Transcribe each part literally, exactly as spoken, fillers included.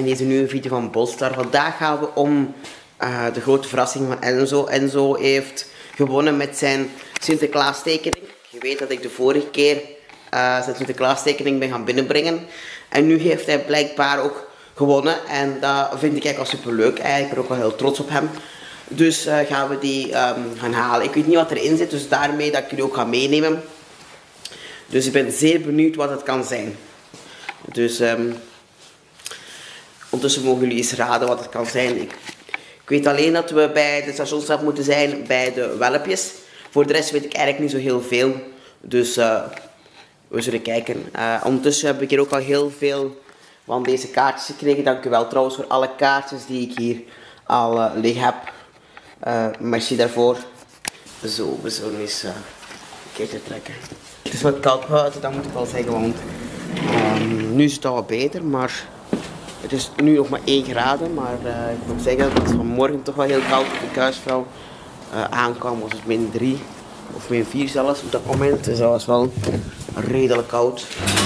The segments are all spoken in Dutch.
deze nieuwe video van Bolstar. Vandaag gaan we om uh, de grote verrassing van Enzo. Enzo heeft gewonnen met zijn Sinterklaas tekening. Je weet dat ik de vorige keer uh, zijn Sinterklaas tekening ben gaan binnenbrengen. En nu heeft hij blijkbaar ook gewonnen. En dat vind ik eigenlijk al super leuk. Ik ben ook wel heel trots op hem. Dus uh, gaan we die um, gaan halen. Ik weet niet wat erin zit, dus daarmee dat ik jullie ook ga meenemen. Dus ik ben zeer benieuwd wat het kan zijn. Dus um, ondertussen mogen jullie eens raden wat het kan zijn. Ik, ik weet alleen dat we bij de stationsstraat moeten zijn bij de welpjes. Voor de rest weet ik eigenlijk niet zo heel veel. Dus uh, we zullen kijken. Uh, ondertussen heb ik hier ook al heel veel van deze kaartjes gekregen. Dank u wel trouwens voor alle kaartjes die ik hier al uh, liggen heb. Uh, merci daarvoor. Zo, we zullen eens uh, een keertje trekken. Het is wat koud buiten, dat moet ik wel zeggen, want um, nu is het al wat beter, maar het is nu nog maar één graden. Maar uh, ik moet zeggen dat het vanmorgen toch wel heel koud op de kuisvrouw uh, aankwam. Was het min drie of min vier zelfs op dat moment, dus dat was wel redelijk koud.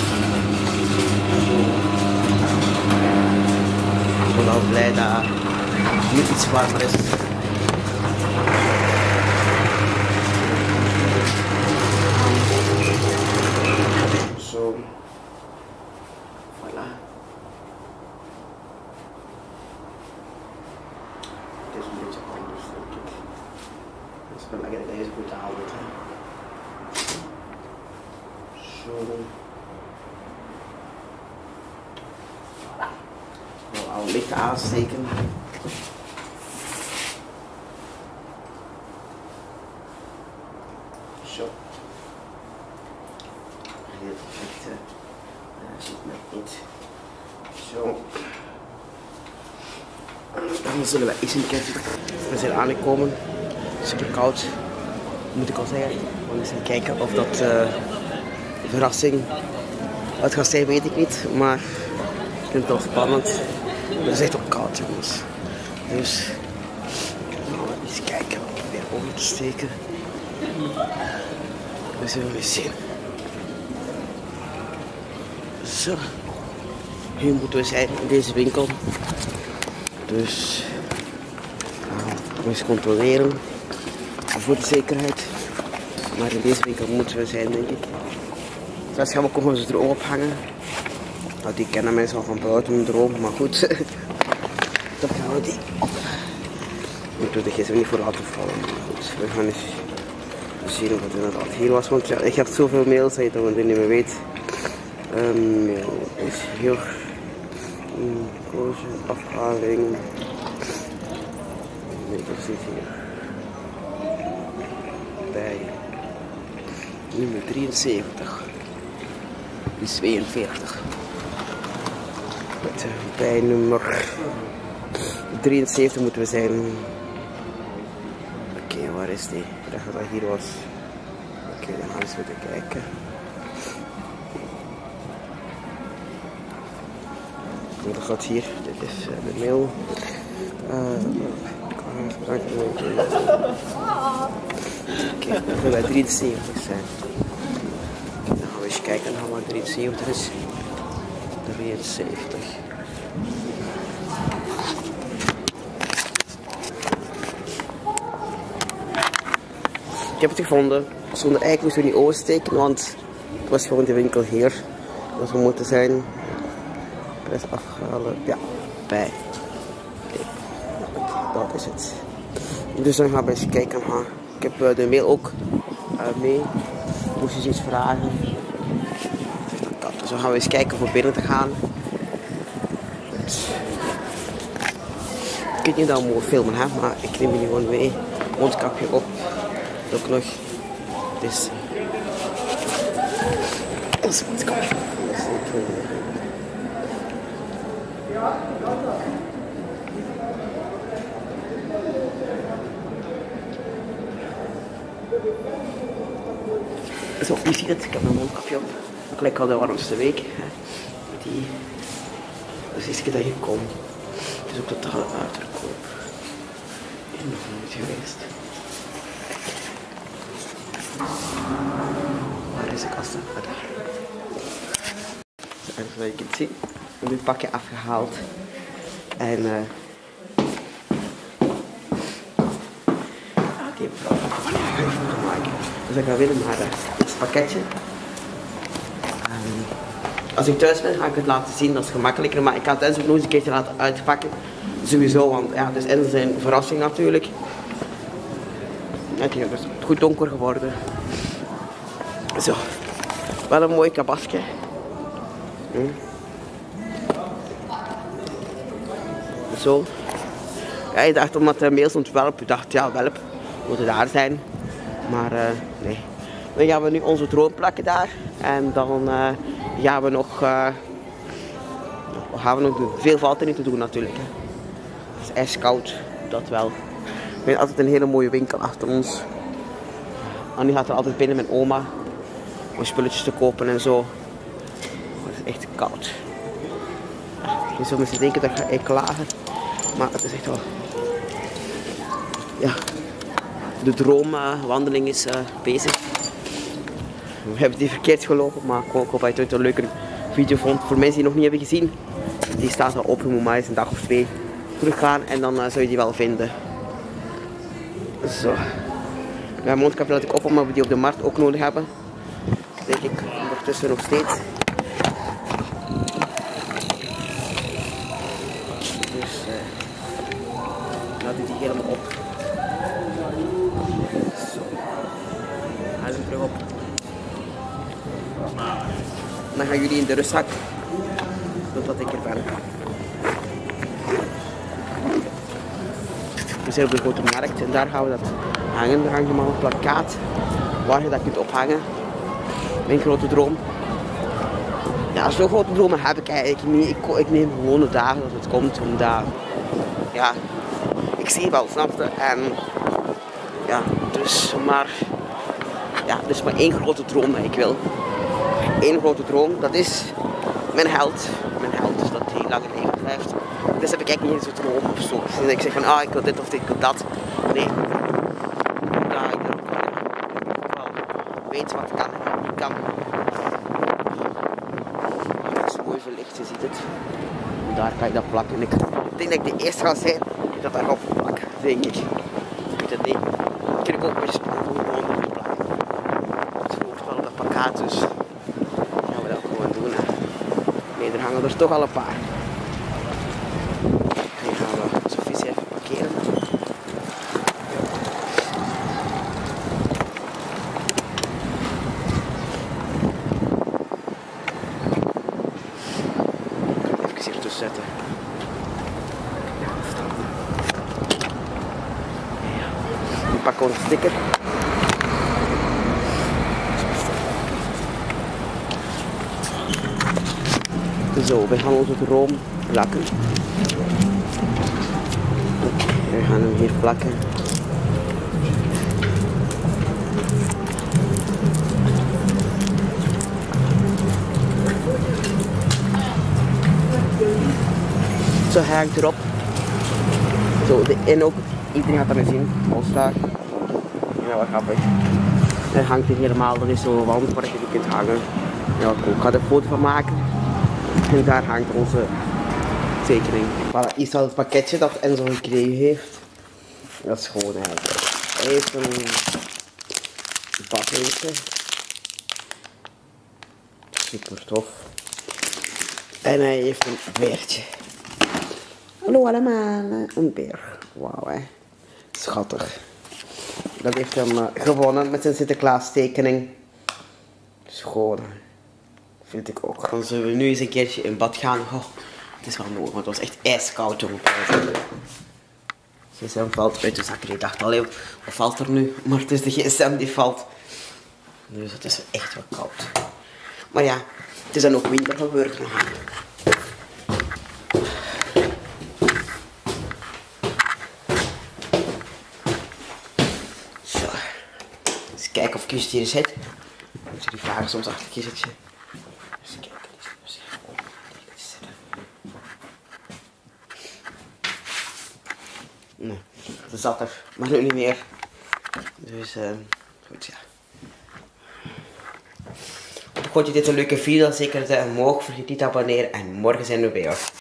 Ik ben wel blij dat het nu iets warmer is. Zo. Voilà. Het is een beetje anders, denk ik. Het is belangrijk dat je het goed houdt. Zo. Voilà. Ik wil al licht aansteken. Zo. Heel perfect, hè. Dat ziet net niet. Zo. Dan zullen we eens een keer. We zijn aangekomen. Super koud. Moet ik al zeggen. We eens even kijken of dat uh, verrassing. Wat het gaat zijn weet ik niet. Maar ik vind het wel spannend. Het is echt wel koud, jongens. Dus nou, eens kijken. Weer over te steken. We zullen eens zien. Zo, hier moeten we zijn in deze winkel. Dus uh, eens controleren voor de zekerheid. Maar in deze winkel moeten we zijn, denk ik. Straks gaan we ook nog eens droom ophangen. Nou, die kennen mensen al van buiten een droom, maar goed. Dan gaan we die op. Moeten we de gsm niet voor laten vallen. Maar goed, we gaan eens zien wat inderdaad hier was. Want ja, ik heb zoveel mails dat je dat niet meer weet. Um, ja, is hier een koosje, afhaling. Nee, dat zit hier bij nummer drieënzeventig, is tweeënveertig. Met, uh, bij nummer drieënzeventig moeten we zijn. Oké, okay, waar is die? Ik dacht dat dat hier was. Oké, okay, dan gaan we eens even kijken. Dat gaat hier, dit is uh, de mail. Uh, Oké, okay, dan gaan wij drieënzeventig zijn. Dan gaan we eens kijken naar wat drieënzeventig is. drieënzeventig. Ik heb het gevonden. Zonder eigenlijk moesten we niet oversteken, want het was gewoon de winkel hier. Dat we moeten zijn. Prijs afhalen, ja, bij. Okay. Dat is het. Dus dan gaan we eens kijken. Ha. Ik heb uh, de mail ook uh, mee. Moest je iets vragen. Dus dan gaan we eens kijken of we binnen te gaan. Ik weet niet dat we mogen filmen, hè, maar ik neem jullie gewoon mee. Mondkapje op. Ook nog. Dus. Dat is mondkapje. Zo, je ziet het, ik heb mijn mondkapje op. Gelijk al de warmste week. Hè. Die. Dus is dat hier komt. Het is ook totaal uitverkoop. En nog nooit geweest. Waar is de kast? Ah, daar. Zoals je kunt zien, heb ik een pakje afgehaald. En uh, ah, die mevrouw, wanneer ga je foto maken? Dus ik ga weer maar uh, het pakketje. Um, als ik thuis ben ga ik het laten zien, dat is gemakkelijker, maar ik kan het eens ook nog eens een keertje laten uitpakken. Sowieso, want ja, dus en zijn verrassing natuurlijk. Het is dus goed donker geworden. Zo, wel een mooi kabasje. Hm. Zo. Ja, ik dacht omdat de mail stond welp, ik dacht ja welp, moet het daar zijn. Maar uh, nee. Dan gaan we nu onze droom plakken daar. En dan uh, gaan we nog, uh, wat gaan we nog doen? Veel valt er niet te doen natuurlijk. Hè. Het is ijskoud, dat wel. We hebben altijd een hele mooie winkel achter ons. En nu gaat er altijd binnen met oma. Om spulletjes te kopen en zo. Maar het is echt koud. Je zou misschien denken dat ik ga klagen. Maar het is echt wel... Ja. De droomwandeling is uh, bezig. We hebben die verkeerd gelopen, maar ik hoop dat je het een leuke video vond. Voor mensen die nog niet hebben gezien, die staat al op. Je moet maar eens een dag of twee teruggaan en dan uh, zul je die wel vinden. Zo. Mijn mondkapje laat ik op omdat we die op de markt ook nodig hebben. Dat denk ik ondertussen nog steeds. Dus uh, laat ik die helemaal op. Zo. Haal hem terug op. Dan gaan jullie in de rustzak. Totdat ik er ben. We zijn op de grote markt en daar gaan we dat hangen. Daar hangt helemaal een plakkaat waar je dat kunt ophangen. Mijn grote droom. Ja, zo'n grote dromen heb ik eigenlijk niet. Ik, ik neem gewoon de dagen dat het komt. Omdat, ja, ik zie wel, snap je? En ja, dus maar, ja, dus maar één grote droom dat ik wil. Eén grote droom, dat is mijn held. Mijn held, dus dat hij lang in leven blijft. Dus heb ik eigenlijk niet eens een droom of zo. Dus ik zeg van, ah, ik wil dit of dit, ik wil dat. Nee. Ja, ik wil wel weten wat kan. Ik kan. Het is mooi verlicht, je ziet het. En daar kan je dat plakken. En ik denk dat ik de eerste ga zijn die dat daarop plak, denk ik. Ik weet het niet. Ik kan ik ook een beetje spannend om gewoon te plakken. Het hoort wel op dat plakkaat, dus gaan we dat gewoon doen. Hè. Nee, er hangen er toch al een paar. Nu gaan we Sophie even parkeren. Even hier tussen zetten. Nu pakken we een sticker. Zo, we gaan onze droom plakken. We gaan hem hier plakken. Zo, hij hangt erop. Zo, de, en ook, iedereen gaat dat weer zien. Ons daar. Ja, wat grappig. Hij hangt hier helemaal, er is zo'n wand waar je die kunt hangen. Ja, cool. Ik ga er een foto van maken. En daar hangt onze tekening. Voilà, hier staat het pakketje dat Enzo gekregen heeft. Dat is gewoon eigenlijk. Hij heeft een badweertje. Super tof. En hij heeft een beertje. Hallo allemaal, een beer. Wauw hè. Schattig. Dat heeft hem uh, gewonnen met zijn Sinterklaas tekening. Schoon. Vind ik ook. Dan zullen we nu eens een keertje in bad gaan. Oh, het is wel mooi, want het was echt ijskoud toen. De gsm valt uit de zak. Ik dacht al, wat valt er nu? Maar het is de gsm die valt. Dus het is echt wel koud. Maar ja, het is dan ook winter gebeurd. Zo. Eens kijken of Kust hier zit. Dus die vragen soms achter het kistje. Eens kijken. Nee, dat zat er, maar nu niet meer. Dus, uh, goed ja. Vond je dit een leuke video? Zeker duim omhoog. Vergeet niet te abonneren en morgen zijn we bij jou.